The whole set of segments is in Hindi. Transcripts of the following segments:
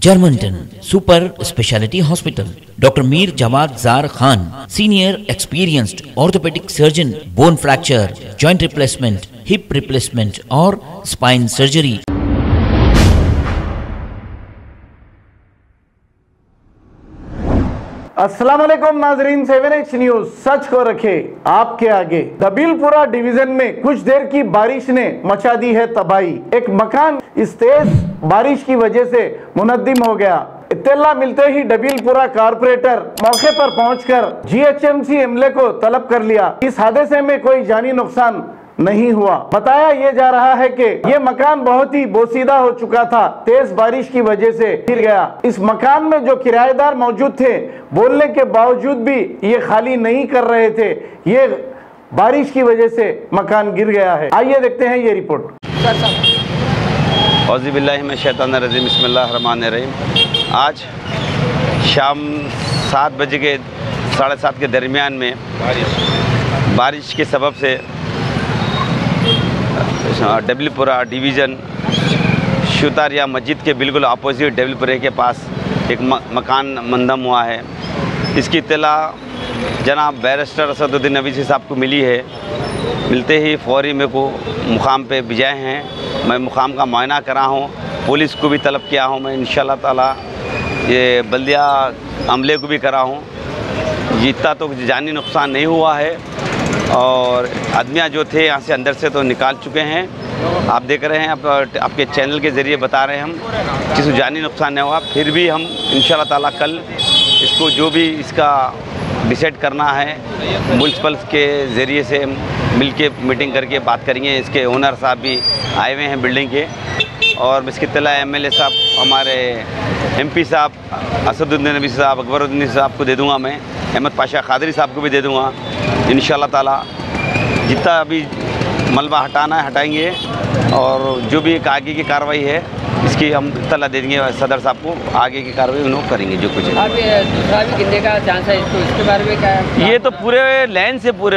Germanton super speciality hospital, doctor Mir Jawad Jar Khan, senior experienced orthopaedic surgeon, bone fracture, joint replacement, hip replacement और स्पाइन सर्जरी। अस्सलाम वालेकुम नाजरीन, 7H न्यूज सच को रखे आपके आगे। दबीलपुरा डिवीजन में कुछ देर की बारिश ने मचा दी है तबाही। एक मकान इस तेज बारिश की वजह से मुनद्दिम हो गया। इत्तला मिलते ही डबीलपुरा कारपोरेटर मौके पर पहुंचकर GHMC एमएलए को तलब कर लिया। इस हादसे में कोई जानी नुकसान नहीं हुआ। बताया यह जा रहा है कि यह मकान बहुत ही बोसीदा हो चुका था, तेज बारिश की वजह से गिर गया। इस मकान में जो किराएदार मौजूद थे, बोलने के बावजूद भी ये खाली नहीं कर रहे थे। ये बारिश की वजह से मकान गिर गया है। आइए देखते हैं ये रिपोर्ट। औज़ुबिल्लाहिमिनश्शैतानिर्रजीम, बिस्मिल्लाहिर्रहमानिर्रहीम। आज शाम 7 बजे के 7:30 के दरमियान में बारिश के सबब से डबीलपुरा डिवीज़न शुतारिया मस्जिद के बिल्कुल अपोजिट डबीलपुरा के पास एक मकान मंदम हुआ है। इसकी इत्तला जनाब बैरिस्टर असदुद्दीन अवीसी साहब को मिली है। मिलते ही फौरी मेरे को मुकाम पे भिजाए हैं। मैं मुकाम का मुआयना करा हूँ, पुलिस को भी तलब किया हूँ। मैं इंशाल्लाह ताला ये बल्दिया अमले को भी करा हूँ। जितना तो जानी नुकसान नहीं हुआ है और आदमियाँ जो थे यहाँ से अंदर से तो निकाल चुके हैं। आप देख रहे हैं, आपके चैनल के ज़रिए बता रहे हैं हम, किसी जानी नुकसान नहीं हुआ। फिर भी हम इंशाल्लाह ताला कल इसको जो भी इसका डिसाइड करना है म्युनिसिपल के ज़रिए से मिल के मीटिंग करके बात करेंगे। इसके ओनर साहब भी आए हुए हैं बिल्डिंग के, और इसकी इत्तला MLA साहब, हमारे MP साहब असदुद्दीन अवीसी साहब, अकबरुद्दीन साहब को दे दूँगा। मैं अहमद पाशा कादरी साहब को भी दे दूँगा। इंशाल्लाह ताला जितना अभी मलबा हटाना है हटाएंगे, और जो भी एक आगे की कार्रवाई है इसकी हम इत्तला दे देंगे सदर साहब को। आगे की कार्रवाई उन्होंने करेंगे जो कुछ है। दूसरा भी गिरने का चांस है, इसके बारे में क्या है? ये तो पूरे लाइन से पूरे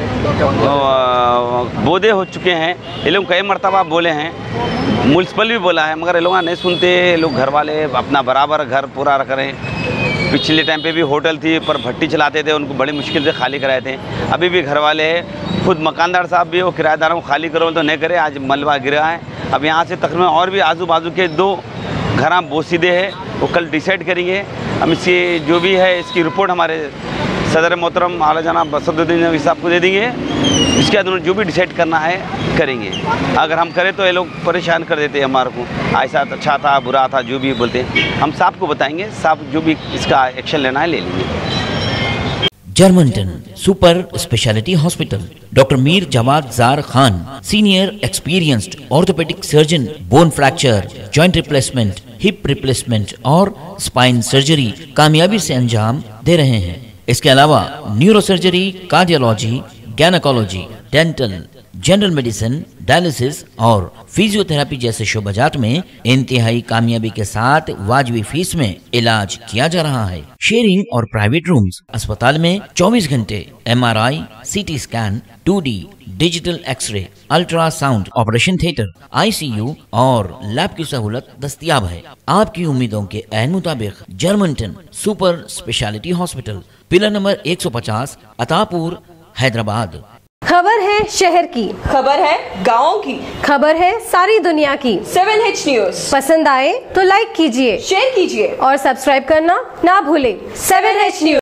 बोदे हो चुके हैं। ये लोग कई मरतबा बोले हैं, म्युनिसिपल भी बोला है, मगर ये लोग नहीं सुनते। लोग घर वाले अपना बराबर घर पूरा रख रहे हैं। पिछले टाइम पे भी होटल थी पर भट्टी चलाते थे, उनको बड़ी मुश्किल से खाली कराए थे। अभी भी घर वाले खुद मकानदार साहब भी वो किराएदारों को खाली करो तो नहीं करे। आज मलबा गिरा है। अब यहाँ से तकरीबन और भी आजू बाजू के 2 घर बोसीदे हैं, वो कल डिसाइड करेंगे। हम इसकी जो भी है इसकी रिपोर्ट हमारे सदर मोहतरम आला जनाब असदुद्दीन अवीसी साहब को दे देंगे। इसके बाद उन्होंने जो भी डिसाइड करना है करेंगे। अगर हम करें तो ये लोग परेशान कर देते हैं हमारे को, ऐसा अच्छा था बुरा था जो भी बोलते हैं। हम साहब को बताएंगे, साहब जो भी इसका एक्शन लेना है ले लेंगे। Germanten super speciality hospital, doctor Mir Jawad Jar Khan, senior experienced orthopaedic surgeon, bone fracture, joint replacement, hip replacement और स्पाइन सर्जरी कामयाबी से अंजाम दे रहे हैं। इसके अलावा neurosurgery, cardiology, gynaecology, dental, general medicine, dialysis और फिजियोथेरेपी जैसे शोबाजात में इंतहाई कामयाबी के साथ वाजिबी फीस में इलाज किया जा रहा है। शेयरिंग और प्राइवेट रूम्स, अस्पताल में 24 घंटे MRI, CT scan, 2D digital x-ray, ultrasound, operation theatre, ICU और लैब की सहूलत दस्तयाब है। आपकी उम्मीदों के ऐन मुताबिक Germanten super speciality hospital, pillar number 150, Attapur, Hyderabad. खबर है शहर की, खबर है गाँव की, खबर है सारी दुनिया की। 7H न्यूज पसंद आए तो लाइक कीजिए, शेयर कीजिए और सब्सक्राइब करना ना भूलें। 7H news.